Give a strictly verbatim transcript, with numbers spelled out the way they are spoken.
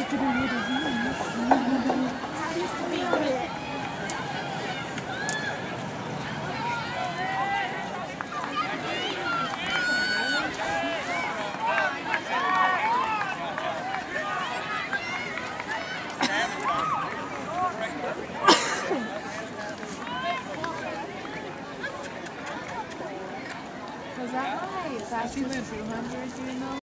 Was that high? Is that two hundred, you know?